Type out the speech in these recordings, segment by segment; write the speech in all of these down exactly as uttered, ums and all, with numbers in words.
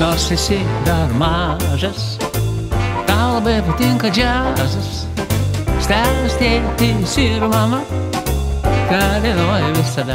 Nors esi dar mažas, tau labai patinka džiazas. Stebi tėtis ir mama, ką dainuoja visada.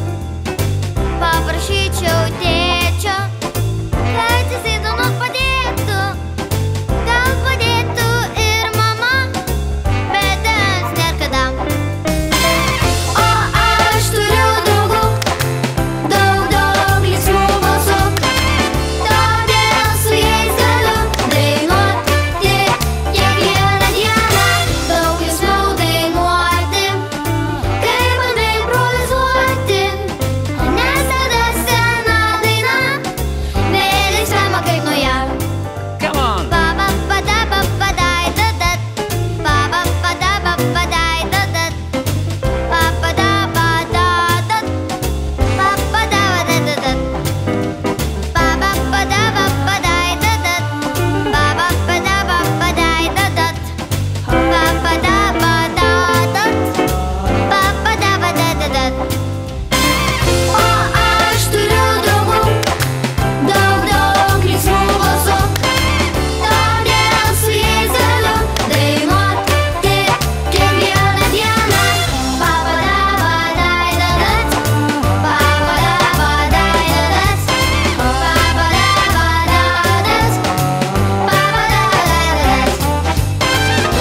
Paprašyčiau tėčio, kad jisai dainuot padėtų. Gal padėtų ir mama, bet dans nėr kada. O aš turiu draugų, daug, daug linksmų balsų. Todėl su jais galiu dainuoti kiekvieną dieną. Daug linksmiau dainuoti, kai bandai improvizuoti. Nes tada sena daina vėl išskamba kaip nauja. Come on! Ba ba ba da ba ba dai da da. Ba ba ba da ba ba dai da da. Ba ba da ba da da. Ba ba da ba da da da. Ba ba ba da ba ba dai da da. Ba ba ba da ba ba dai da da. Ba ba da ba da da. Ba ba da ba da da da. O aš turiu draugų, daug, daug linksmų balsų. Todėl su jais galiu dainuoti kiekvieną dieną. Ba ba da ba dai da da. Ba ba da ba dai da da. Ba ba da ba da da. Ba ba da da da.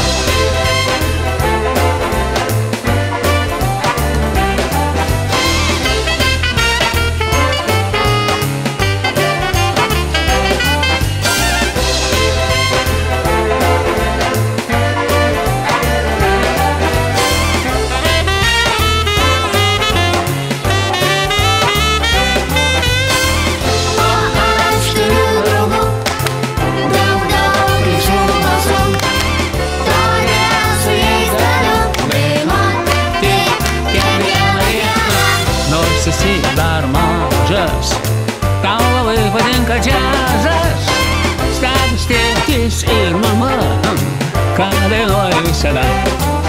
O aš turiu draugų, daug, daug linksmų balsų. Todėl su jais galiu dainuoti kiekvieną dieną. Nors esi dar mažas, tau labai patinka džiazas. Stebi tėtis ir mama, ką dainuoja visada.